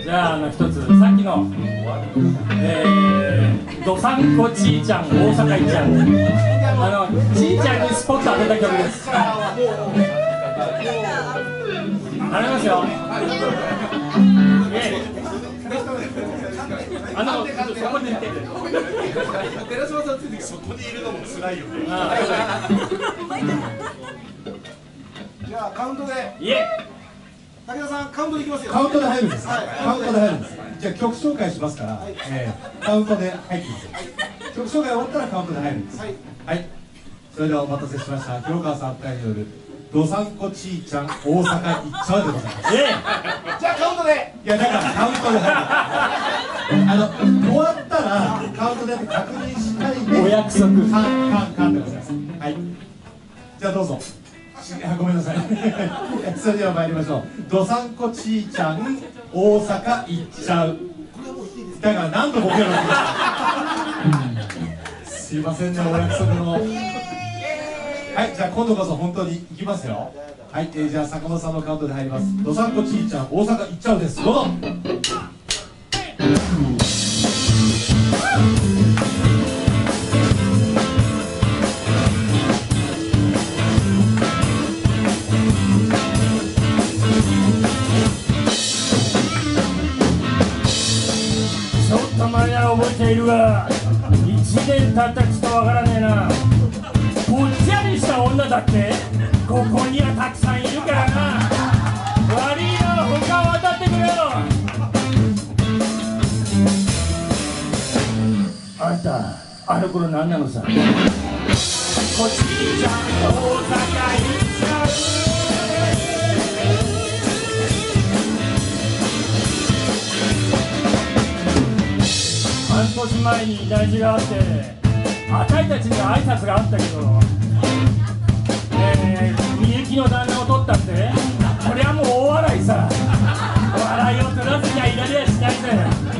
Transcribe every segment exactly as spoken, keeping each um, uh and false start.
じゃあ、あの一つ、さっきの、えー、どさんこちーちゃん、大阪いっちゃん、あの、ちーちゃんにスポット当てた曲です。頼みますよ。あの、そこにいて。 寺島さんついてそこにいるのも辛いよね。じゃあカウントで。 いえ。 武田さんカウントでいきますよ。 カウントで入るんです。カウントで入るんです。じゃあ曲紹介しますから、えー、カウントで入っていく。曲紹介終わったらカウントで入るんです。はい。はい。それではお待たせしました。広川さん対によるどさんこちーちゃん大阪行っちゃうでございます。 じゃあカウントで。 いやだからカウントで入る。あの終わったらカウントで確認したいで。 お約束。 カンカンカンでございます。はい。じゃあどうぞ。あ、ごめんなさい。それでは参りましょう。どさんこちーちゃん大阪行っちゃう。だから何度ボケろって。すいませんね、お約束の。はい、じゃあ今度こそ本当に行きますよ。はい、えー、じゃあ坂本さんのカウントで入ります。どさんこちーちゃん大阪行っちゃうです。どうぞ。 ちょっと前なら覚えているが、いちねん経ったちとわからねえな。ぽっちゃりした女だってここにはたくさんいるからな。悪いよ、他を渡ってくれよ。あんた、あの頃何なのさ。こっちじゃ大阪行っちゃう。半年前に大事があってあたいたちに挨拶があったけど、えー、みゆきの旦那を取ったって、これはもう大笑いさ。笑いを取らずにはいられやしないぜ。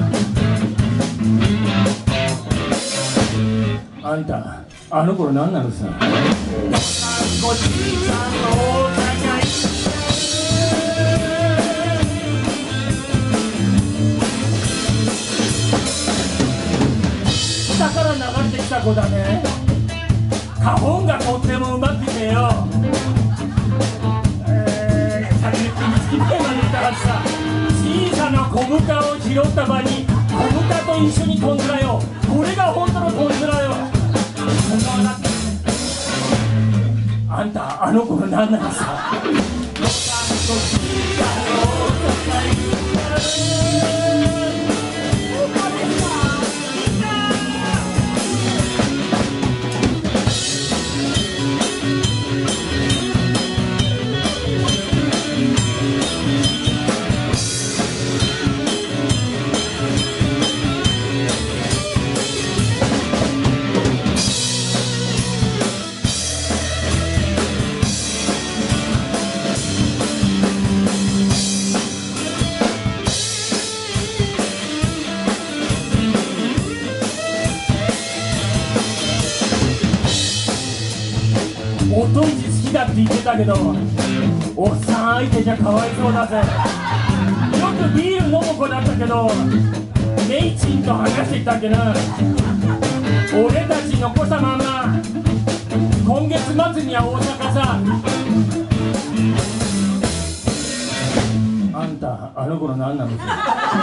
あんた、あの頃何なのさ。こっちさんの大阪行っちゃう。下から流れてきた子だね。花本がとってもうまくてよ、えー、先につきまで言ったらさ、小さな小豚を拾った場に小豚と一緒に飛んだよ。これが本当の飛んだよ。そんな笑ってあんた、あの子の何なのさ。おとんち好きだって言ってたけど、おっさん相手じゃかわいそうだぜ。よくビール飲む子だったけど、メイチンと話していたっけな。俺たち残したまま今月末には大阪さ。あんた、あの頃何なのさ。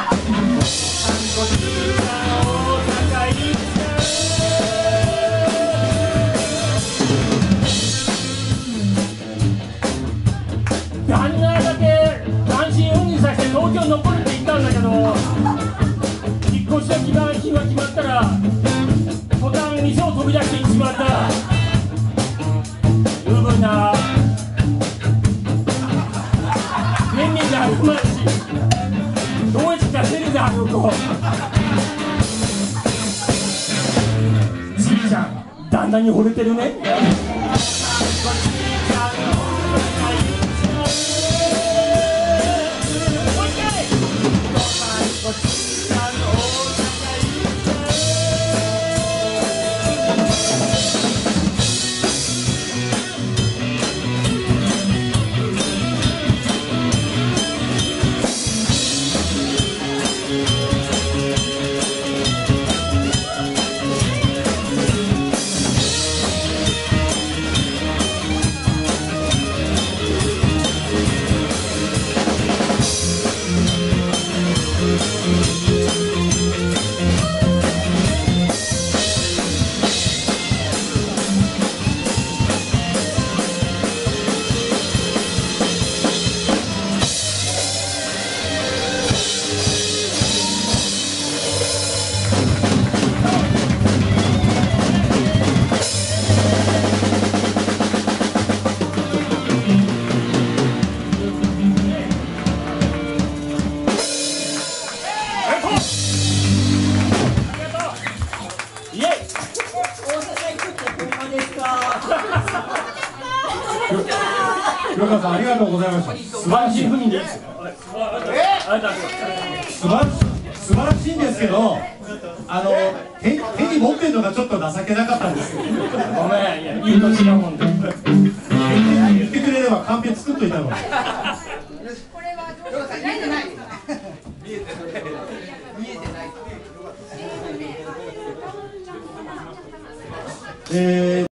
旦那だけ単身赴任させて東京残るって言ったんだけど、引っ越しの日が日が決まったら途端店を飛び出していってしまった。十分な年齢じゃあるまいし、どうしたせるである子。じいちゃん、旦那に惚れてるね。 黒川さんありがとうございました。 素晴らしい赴任です。 素晴らしい素晴らしいんですけど、あの手手に持ってるのがちょっと情けなかったんですよ。 ごめん、いや言うと違うもんで。 言ってくれればカンペ作っといたのに。 これはどうですか？見えてない。見えてない。見えてない。 えー